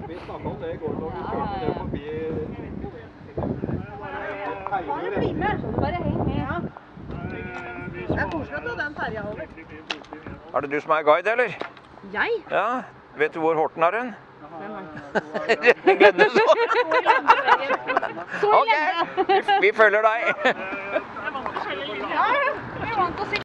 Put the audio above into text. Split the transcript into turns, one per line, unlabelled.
Vi snakket om det i går når vi kjørte det forbi.
Bare bli med. Bare heng med. Ja. Det er koselig å ta den ferja over.
Er det du som er guide, eller?
Jeg?
Ja. Vet du hvor Horten er hen?
Hvem er det?
Retning Glennes.
Så
Ok, vi følger deg.
Ja, vi vant å se.